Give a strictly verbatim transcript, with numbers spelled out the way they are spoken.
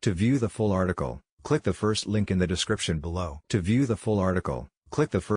To view the full article, click the first link in the description below. To view the full article, click the first